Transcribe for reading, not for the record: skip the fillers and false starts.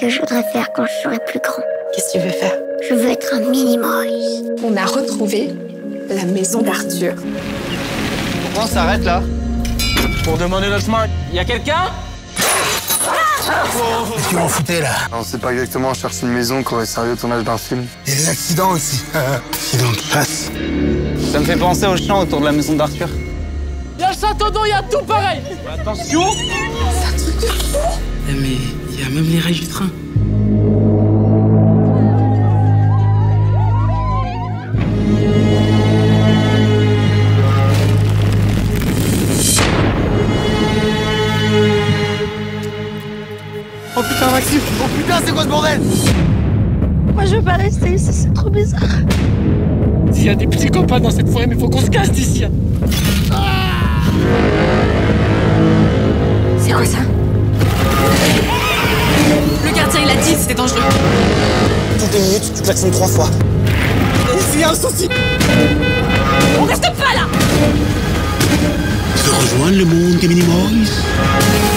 que je voudrais faire quand je serai plus grand. Qu'est-ce que tu veux faire? Je veux être un mini-Maurice. On a retrouvé la maison d'Arthur. Pourquoi on s'arrête là? Pour demander notre chemin. Y a quelqu'un? Qu'est-ce que vous en foutez là? On sait pas exactement, on cherche une maison qui aurait servi au tournage d'un film. Il y a des accidents aussi. Accident de place. Ça me fait penser au champ autour de la maison d'Arthur. Y'a le château d'eau, y'a tout pareil. Attention! C'est un truc de fou! Mais il y a même les rails du train. Oh putain, Maxime! Oh putain, c'est quoi ce bordel? Moi, je veux pas rester ici, c'est trop bizarre. Il y a des petits copains dans cette forêt, mais faut qu'on se casse d'ici. C'est quoi ça? Le gardien, il a dit que c'était dangereux. Toutes les minutes, tu klaxonnes 3 fois. S'il y a un souci! On reste pas là! Tu veux rejoindre le monde des Mini-Maurice?